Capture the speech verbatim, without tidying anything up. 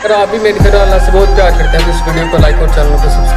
अगर आप भी मेरी तरह अल्लाह से बहुत प्यार करते हैं तो इस वीडियो को लाइक और चैनल को सब्सक्राइब